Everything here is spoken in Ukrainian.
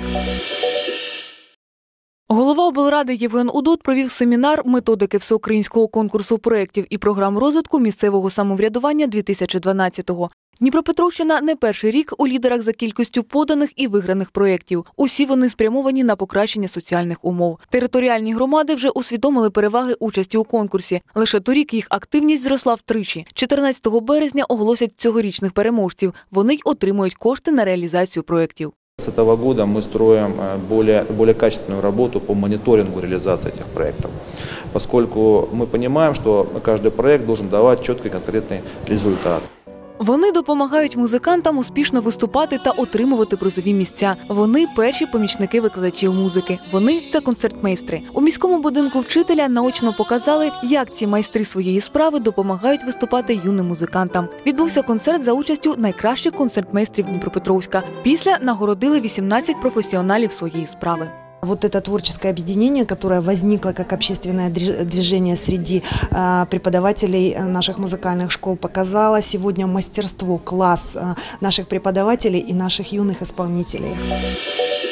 Голова облради Євген Удод провів семінар методики всеукраїнського конкурсу проєктів і програм розвитку місцевого самоврядування 2012-го. Дніпропетровщина не перший рік у лідерах за кількістю поданих і виграних проєктів. Усі вони спрямовані на покращення соціальних умов. Територіальні громади вже усвідомили переваги участі у конкурсі. Лише торік їх активність зросла втричі. 14 березня оголосять цьогорічних переможців. Вони й отримують кошти на реалізацію проєктів. С этого года мы строим более качественную работу по мониторингу реализации этих проектов, поскольку мы понимаем, что каждый проект должен давать четкий конкретный результат. Вони допомагають музикантам успішно виступати та отримувати призові місця. Вони – перші помічники викладачів музики. Вони – це концертмейстри. У міському будинку вчителя наочно показали, як ці майстри своєї справи допомагають виступати юним музикантам. Відбувся концерт за участю найкращих концертмейстрів Дніпропетровська. Після нагородили 18 професіоналів своєї справи. Вот это творческое объединение, которое возникло как общественное движение среди преподавателей наших музыкальных школ, показало сегодня мастерство, класс наших преподавателей и наших юных исполнителей.